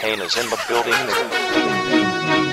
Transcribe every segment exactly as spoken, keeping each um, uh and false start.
Kane is in the building.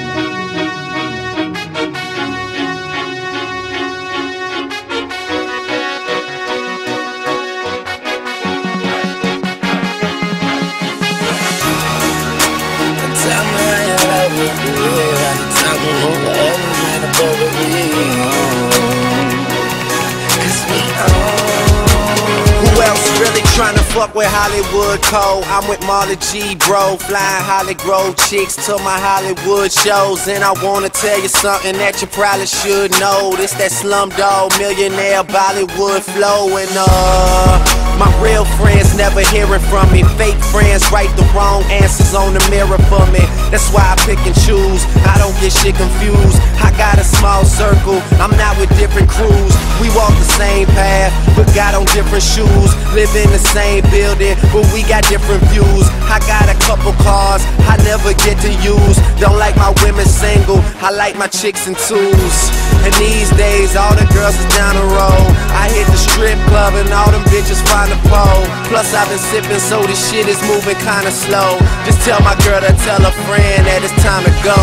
Who else really tryna fuck with Hollywood Cole? I'm with Marley G, bro, flying Holly Grove chicks to my Hollywood shows. And I wanna tell you something that you probably should know. This that Slumdog Millionaire Bollywood flow. And uh, my real friends never hearing from me. Fake friends write the wrong answers on the mirror for me. That's why I pick and choose, I don't get shit confused. I got a small circle, I'm not with different crews. We walk the same path, but got on different shoes. Live in the same building, but we got different views. I got a couple cars I never get to use. Don't like my women single, I like my chicks in twos. And these days all the girls is down the road. I hit the strip club and all them bitches find a pole. Plus I've been sipping, so this shit is moving kinda slow. Just tell my girl to tell a friend that it's time to go.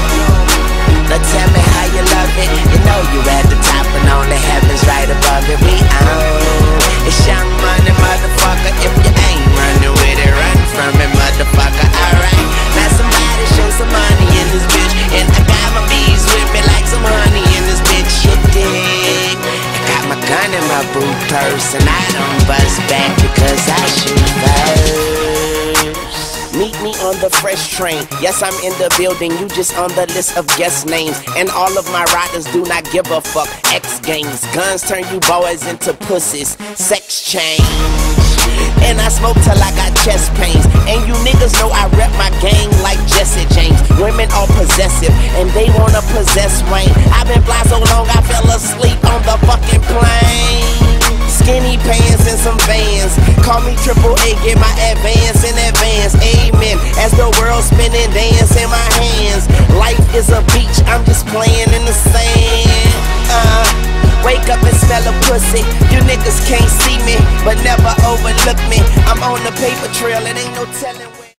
Now tell me how you love it. You know you at the top and only heaven's right above it. We own it's Young Money, motherfucker. If you ain't running with it, run from it, motherfucker. Alright, now somebody show some money in this bitch. And I got my bees with me like some honey in this bitch. You dig? I got my gun in my boot purse and I don't bust back because I shoot first. Meet me on the fresh train. Yes, I'm in the building, you just on the list of guest names. And all of my riders do not give a fuck. X games, guns turn you boys into pussies. Sex change. And I smoke till I got chest pains. And you niggas know I rep my gang like Jesse James. Women are possessive and they wanna possess Wayne. I've been fly so long I fell asleep on the fucking plane. Skinny pants and some Vans. Call me Triple A, get my advance in advance. Amen. As the world spinning, dance in my hands. Life is a beach, I'm just playing in the sand. Uh, wake up and smell a pussy. You niggas can't see me, but never overlook me. I'm on the paper trail, it ain't no telling.